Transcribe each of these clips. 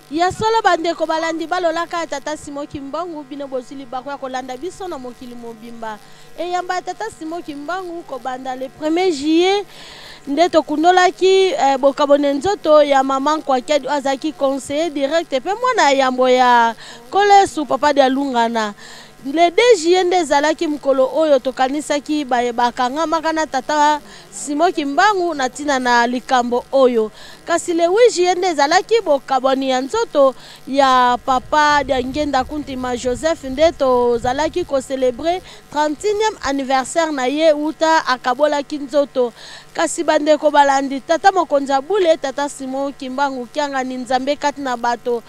Ya solo bandeko balandi balolaka tata Simon Kimbangu bino bozili bakwa kolanda biso na mokili mobimba. E yamba tata Simon Kimbangu ko banda le 1er juillet ndeto kundolaki bokabone nzoto ya maman kwa kedi azaki conseiller direct pe mwana yambo ya Kolesu papa de Lungana. Le 2 juillet nde zalaki mkolo oyo tokanisaki bakanga makana tata Simon Kimbangu na tina na likambo oyo. Kasi le 8 juillet nde zalaki bokaboni ya nzoto ya papa de Ngenda Kuntima Joseph ndeto zalaki ko célébrer 31e anniversaire na ye uta akabola kinzoto. Kasi bandeko balandi tata mokonza bule tata Simon Kimbangu kianga ni nzambe kati na bato.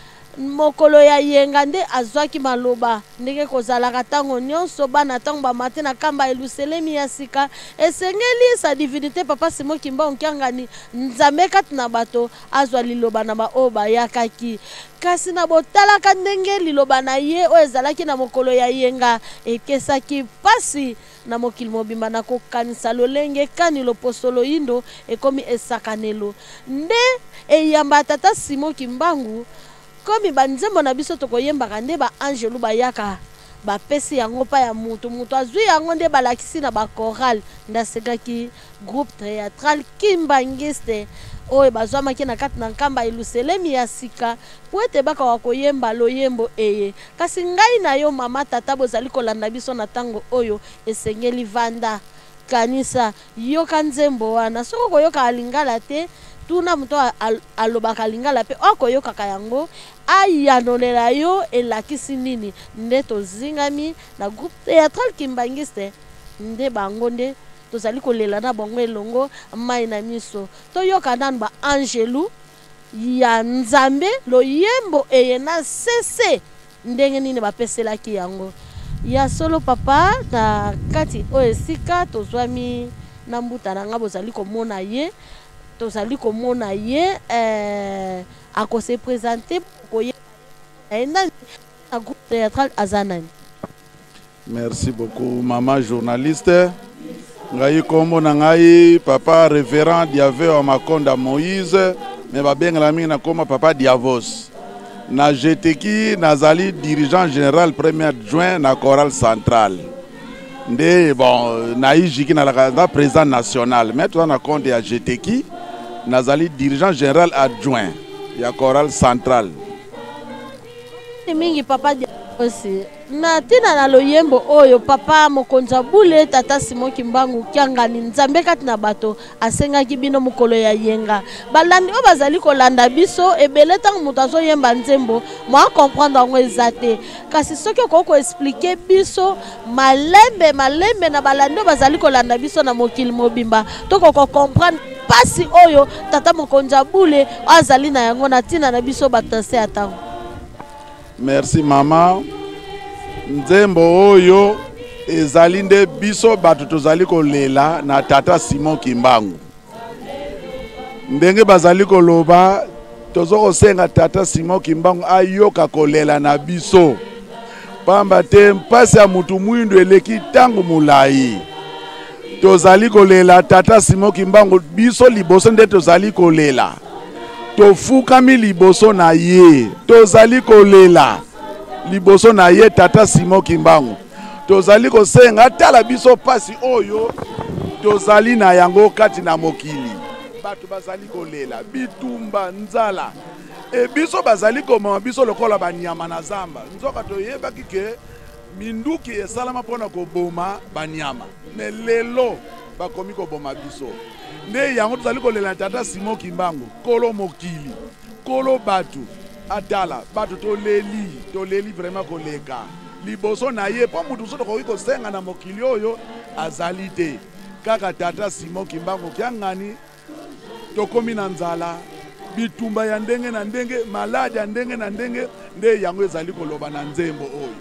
Mokolo ya yenga nde azwaki maloba ndenge kozalaka tango nyonso bana tango bamate na kamba eluselemi ya sika esengeli sa divinité papa Simon Kimbangu kiangani nzambe kati na bato azwa liloba na baoyo bayakaki. Kasi na botalaka ndenge liloba na ye oyo ezalaki na mokolo ya yenga ekesaki pasi na mokili mobimba na kokanisa lolenge kani loposolo indo ekomi esakanelo nde eyamba tata Simon Kimbangu. Komi banzembo na biso tokoyembaka nde ba angelu bayaka ba pesi yango pa ya mutu azwi yango nde balakisi na ba choral ndasengaki groupe théâtral Kimbangiste oyo bazwamaki na kati na nkamba eluselemi ya sika po ete baka wakoyemba loyembo eye. Kasi ngai na yo mama tata bozali kolanda biso na tango oyo esengeli vanda kanisa yoka nzembo wana soko koyoka alingala te tuna muto alobaka lingala pe okoyokaka yango ayanolela yo elakisi nini nde tozingami na groupe théâtral Kimbangiste nde bango nde tozali kolela na bango elongo mai na miso toyoka nanu ba angelu ya nzambe loyembo eye na sese ndenge nini bapeselaki yango ya solo papa na kati oyo esika tozwami na mbuta na nga bozali komona ye tozali komona ye ako se présenter na groupe théâtral Azanani. Merci beaucoup maman journaliste. Ngai kombo na ngai papa révérend Diave wa Makonda Moïse mais babengela mingi na koma papa Diavos. Na jeteki nazali dirigeant général premier adjoint na chorale centrale. Nde bon na ijiki na la président national mais toi na compte ya jeteki nazali dirigeant général adjoint ya chorale centrale. Mingi papa aussi na tina na loyembo oyo papa mokonza bule tata Simon Kimbangu kiangani nzambe kati na bato asengaki bino mokolo ya yenga balandi o bazali kolanda biso ebele tango mutu azoyemba nzembo mwa comprendre ngo ezate kasi soki okoko expliquer biso malembe na balandi o bazali kolanda biso na mokili mobimba tokoko comprendre pasi oyo tata mokonza bule azali na yango na tina na biso batase atango. Merci mama. Nzembo oyo ezali nde biso bato tozali kolela na tata Simon Kimbangu. Ndenge bazali koloba tozoko senga tata Simon Kimbangu ayoka kolela na biso. Pamba te mpasi ya mutu mwindu eleki tangu mulai. Tozali kolela tata Simon Kimbangu biso liboso nde tozali kolela. Tofukami liboso na ye tozali kolela liboso na ye tata Simon Kimbangu tozali kosenga tala biso pasi oyo tozali na yango kati na mokili bato bazali kolela bitumba nzala e biso bazali komama biso lokola banyama na zamba nzoka toyebaki ke minduki esalama mpona koboma banyama me lelo bakomi koboma biso nde yango tozali kolela tata Simon Kimbangu kolo mokili kolo batu atala batu toleli vraiment koleka liboso na ye po mutu so tokoki kosenga na mokili oyo azali te kaka tata Simon Kimbangu kiangani tokomi na nzala bitumba ya ndenge na ndenge maladi ya ndenge na ndenge nde yango ezali koloba na nzembo oyo.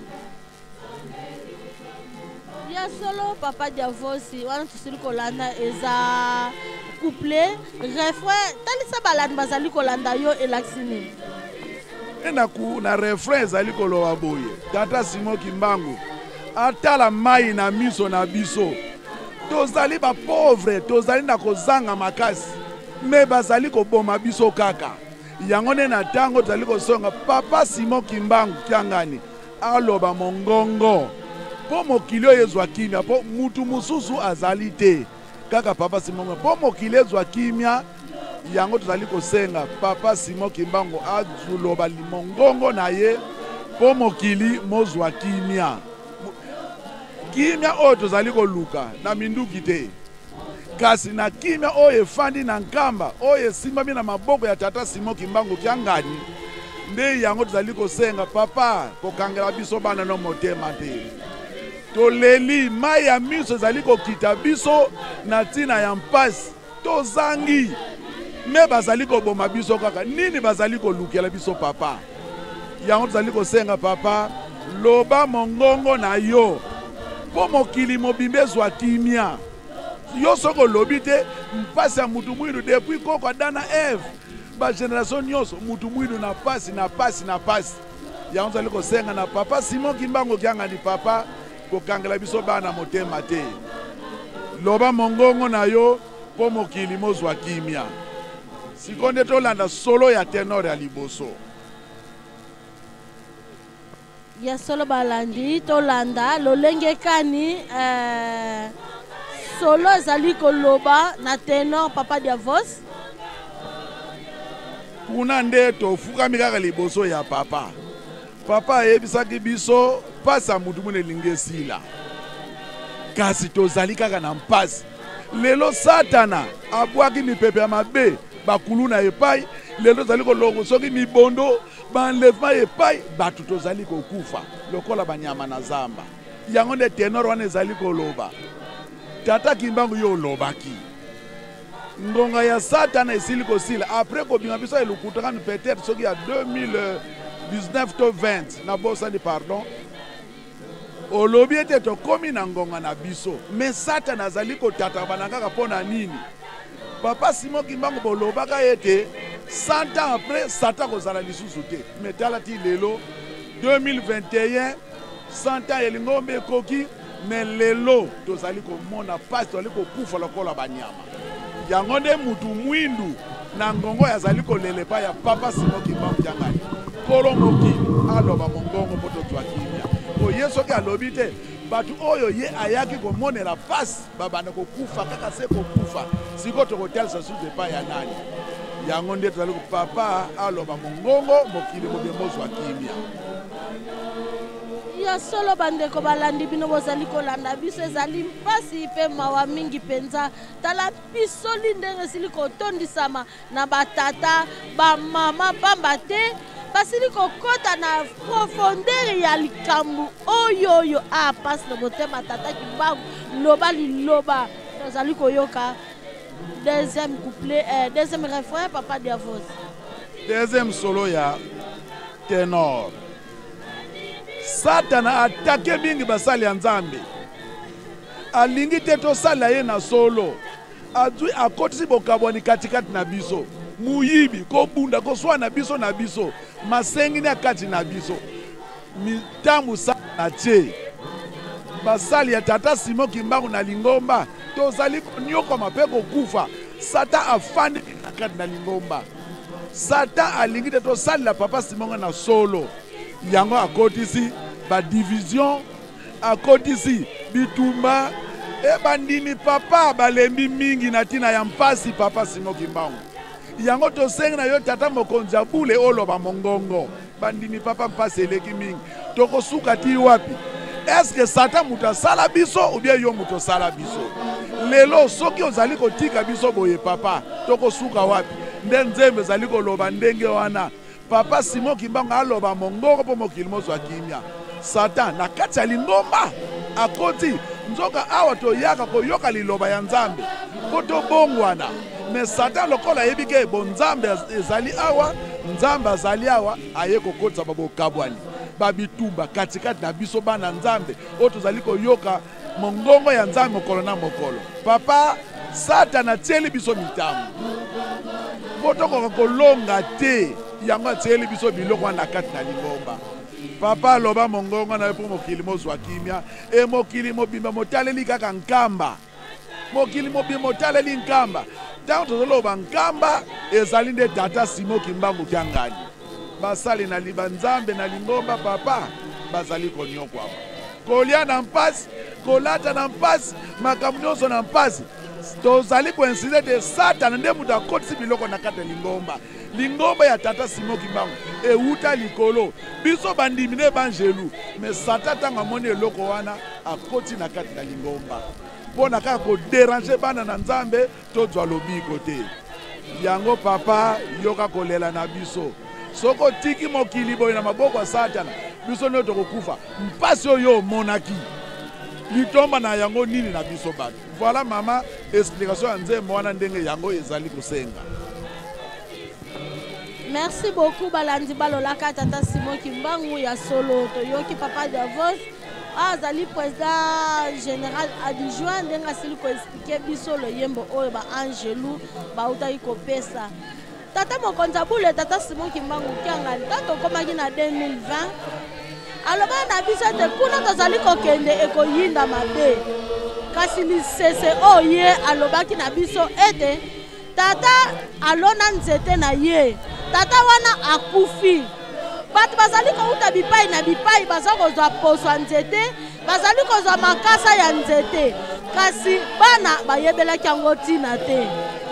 Ya solo papa Diavosi wana tusili kolanda eza couple refrain talisa balandi bazali kolanda yo elaksini na refrain ezali koloba boye tata Simon Kimbangu atala mai na miso na biso tozali ba pauvre tozali na kozanga makasi me bazali koboma biso kaka Yangone na tango tozali kosonga Papa Simon Kimbangu kiangani aloba mongongo po mokili oyo ezwa kimia po mutu mususu azali te kaka Papa Simon po mokili ezwa kimia yango tozali kosenga Papa Simon Kimbangu azuloba limongongo na ye po mokili mozwa kimia kimia oyo tozali koluka na minduki te kasi na kimia oyo efandi na nkamba oyo esimbami na maboko ya Tata Simon Kimbangu kiangani nde yango tozali kosenga papa kokangela biso bana no motema te toleli mai ya miso ezali kokita biso na ntina ya mpasi tozangi me bazali koboma biso kaka nini bazali kolukela biso papa yango tozali kosenga papa loba mongongo na yo po mokili mobimba ezwa kimia yo soko olobi te mpasi ya mutu mwindu depuis koko Adana Eve ba generation nyonso mutu mwindu na pasi na pasi na pasi yango tozali kosenga na Papa Simon Kimbangu kiangani papa kokangela biso bana motema te loba mongongo na yo po mokili mozwa kimia sikonde tolanda solo ya tenor ya liboso ya solo balandi tolanda lolenge kani solo ezali koloba na tenor Papa Diavos kuna nde tofukami kaka liboso ya papa papa ayebisaki biso mpasi ya mutu mune elingi esila kasi tozali kaka na mpasi lelo satana abwaki mipepe ya mabe bakulu na epai lelo tozali kolongo soki mibondo baenlèvement epai bato tozali kokufa lokola banyama na zamba yango nde tenor wana ezali koloba Tata Kimbangu yo olobaki ngonga ya satana esili kosila après kobinga biso elukutaka peut-être soki ya 2019 to 20 na bosani pardon olobi ete tokomi na ngonga na biso mais satana azali kotata bana kaka mpona nini Papa Simon Kimbangu bolobaka ete 100 ans après satan kozala lisusu te mais tala ti lelo 2021 100 ans elingombe ekoki mais lelo tozali komona pasi tozali kokufa lokola banyama yango nde mutu mwindu na ngongo yazali kolele pa ya Papa Simon Kimbangu kiangani kolo mokili aloba mongongo mpo tozwa kimia oye soki alobi te bato oyo ye ayaki komonela pasi babanda kokufa kaka se kokufa siko tokotalisa susu epai ya nani yango nde tozali papa aloba mongongo mokili mobemozwa kimia ya solo bandeko balandi bino bozali kolanda biso ezali mpasi mpe mawa mingi mpenza tala bisoli ndenge esili kotondisama na batata bamama pamba te basili kokota na profondeur ya likambo oyo pasi na motema Tata Kimbangu loba liloba tozali koyoka deuxième couplet deuxième refrain Papa Diavos deuxième solo ya tenor satana atake mingi basali ya nzambe alingi te tosala ye na solo azwi akotisi bokabwani katikati na biso muyibi kobunda koswana biso na biso masengini akati na biso mitambu sana tie basali ya Tata Simon Kimbangu na lingomba tozali konyokoma mpe kokufa sata afandi na kati na lingomba sata alingi te tosalela Papa Simon na solo yango akotisi ba division akotisi bitumba bandimi papa balembi mingi na tina ya mpasi Papa Simon Kimbangu yango tosengi na yo tata mokonzi abule oloba mongongo bandimi papa mpasi eleki mingi tokosuka ti wapi eske sata mutu asala biso ou bien yo mutu osala biso lelo soki ozali kotika biso boye papa tokosuka wapi nde nzembe ezali koloba ndenge wana Papa Simon Kimbangu aloba mongongo mpo mokili mozwa kimia satan na kati ya lingomba akoti nzoka awa toyaka koyoka liloba ya nzambe po tobongwana mais satan lokola ayebi ke bonzambe ezali awa nzambe azali awa aye kokotisa babokabwani babitumba katikati na biso bana nzambe oyo tozali koyoka mongongo ya nzambe mokolo na mokolo papa satan atieli biso mitambo po tokoka kolonga te yango atieli biso biloko wana kati na lingomba papa aloba mongongo na yo mpo mokili mozwa kimia mokili mobimba motaleli kaka nkamba mokili mobimba motaleli nkamba Tant tozoloba nkamba ezali nde tata Simon Kimbangu Kiangani. Basali na libanzambe na lingomba papa bazali konyokwa. Kolia na mpasi, kolata na mpasi, makambo nyonso na mpasi. Tozali koinsiste de Satan nde muta kotisi biloko na kati ya lingomba. Lingomba ya tata Simon Kimbangu euta likolo. Biso bandimine banjelu, mais Satan tanga moni eloko wana akoti na kati na lingomba. Pona kaka ko déranger bana na nzambe tozwa lobiko te. Yango papa yoka kolela na biso. Soko tiki mokili boy na maboko ya Satan, biso nyo tokokufa. Mpasi oyo monaki. Litomba na yango nini na biso batu. Voilà mama explication ya nzembo wana ndenge yango ezali kosenga. Merci beaucoup balandi balolaka tata Simon Kimbangu ya solo toyoki papa Davos. Azali président général adjoint ndenga sili ko expliquer biso lo yembo oyo ba Angelu ba utai kopesa. Tata mokonza bule tata Simon Kimbangu Kiangani tato komaki na 2020. Aloba na biso te kuna tozali kokende ekoyinda mabe. Kasi lisese oye alobaki na biso ete tata alona nzete na ye. Tata wana akufi. Batu bazali kouta bipai na bipai bazali kozwa poso nzete, bazali kozwa makasa ya nzete. Kasi bana bayebelaki yango tina te.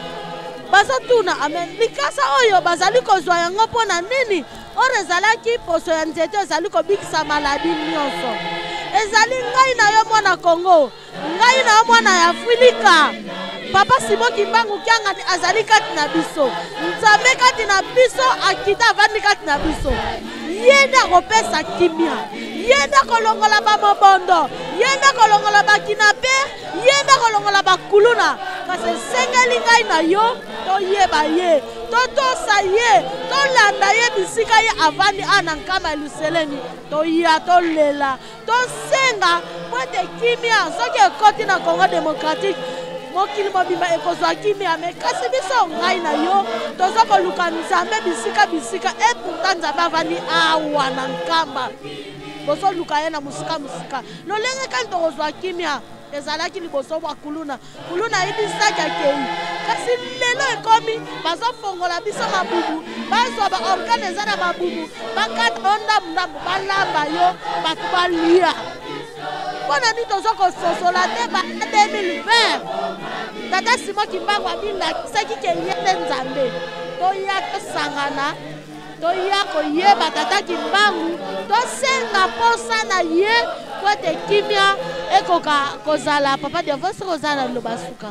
Bazotuna amen. Likasa oyo bazali kozwa yango pona nini? Ore ezalaki poso ya nzete ezali kobikisa maladi nyonso. Ezali ngai na yo mwana Kongo, ngai na yo mwana ya Afrika. Papa Simon Kimbangu Kiangani azali kati na biso. Nzambe kati na biso akita avandi kati na biso. Yenda kopesa kimia. Yenda kolongola ba mobondo. Yenda kolongola ba kinape. Yenda kolongola ba kuluna. Kasi sengeli ngai na yo toyeba ye. Totosa ye. Tolanda ye bisika ye avandi anankama eluseleni. Toya tolela. Tosenga mwete kimia. Soki ekoti na Congo démocratique. Mokili mobimba ekozwa kimia me kasi biso ngai na yo tozoko luka nzambe bisika et pourtant nzambe avandi awa na nkamba boso luka ye na musika lolenge kan tokozwa kimia ezalaki liboso bwa kuluna ibisaki akei kasi lelo ekomi bazofongola biso mabubu bazwa ba organe eza na mabubu bakata ndambu balamba yo bato balia mpona nini tozokososola te ba 2020 tata Simon Kimbangu abilakisaki ke ye nde nzambe toya tosangana toya koyeba tata Kimbangu tosenga posa na ye po ete kimia ekoka kozala papa Davos kozala liloba suka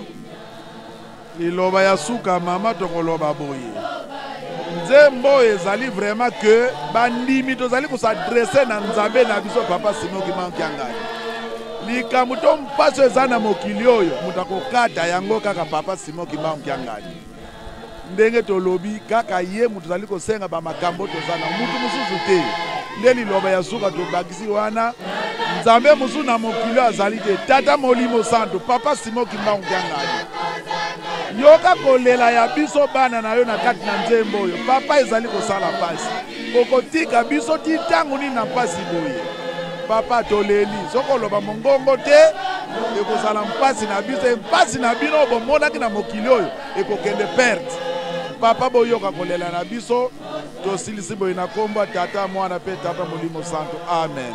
liloba ya suka mama tokoloba boye nzembo ezali vraiment que bandimi tozali kosadresse na nzambe na biso papa Simon Kimbangu Kiangani likambo to mpaso eza na mokili oyo mutu akokata yango kaka papa Simon Kimbangu Kiangani ndenge tolobi kaka ye mutu tozali kosenga bamakambo tozana mutu mosusu te nde liloba ya suka tobakisi wana nzambe mosusu na mokili azali te tata Molimo Santo papa Simon Kimbangu Kiangani yoka kolela ya biso bana na yo na kati na nzembo oyo papa ezali kosala pasi okotika biso ti ntango nini na mpasi boye papa toleli sokoloba mongongo te ekozala mpasi na biso mpasi na bino bomonaki na mokili oyo ekokende perte papa boyoka kolela na biso tosilisi boye na kombo tata mwana pe tata Molimo Santo amen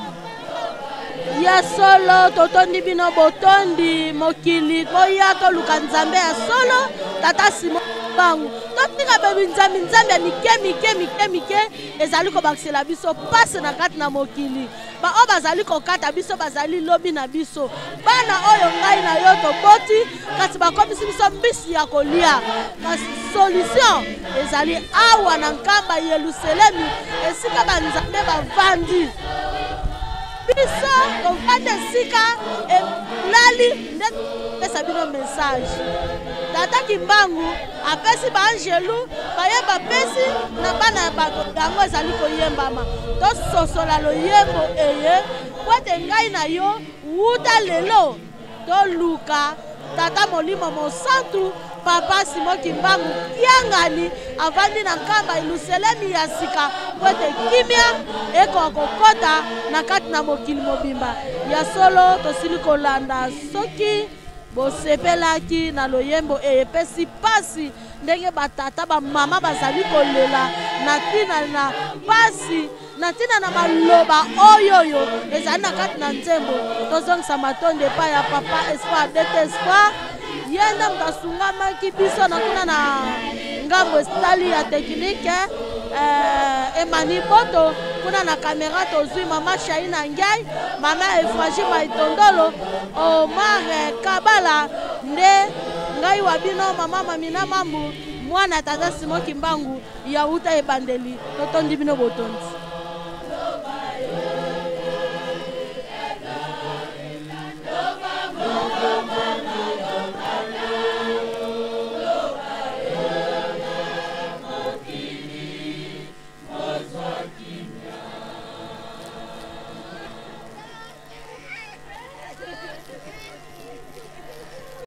ya solo totondi bino botondi mokili toya toluka nzambe ya solo tata Simon Kimbangu totika bebi nzambe ya mike ezali kobakisela biso pasi na kati na mokili ba o bazali kokata biso bazali lobi na biso bana oyo ngai na yo toboti kasi bakomisi biso mbisi ya kolia kasi solution ezali awa na nkamba Yerusalemi esika banzambe bavandi biso tovanda esika elali nde pesa bino message tata Kimbangu apesi baangelu bayeba pesi na bana ya bato yango ezali koyembama tososola loyembo eye po ete ngai na yo wuta lelo toluka tata Molimo Santo papa Simon Kimbangu Kiangani avandi na nkamba Yerusalemi ya sika po ete kimia ekokokota na kati na mokili mobimba ya solo tosili kolanda soki bosepelaki na loyembo epesi pasi ndenge batata bamama bazali kolela na ntina na pasi na ntina na maloba oyoyo ezali na kati na nzembo tozongisa matondo epai ya papa espoir dete espoir ye nde moto asungamaki biso na kuna na ngambo estali ya teknike Emani Boto kuna na kamera tozwi mama Shaina Ngai mama Efraji Maitondolo Omar Kabala nde ngai wabino mama Mamina Mambu mwana tata Simon Kimbangu ya uta ebandeli totondi bino botondi.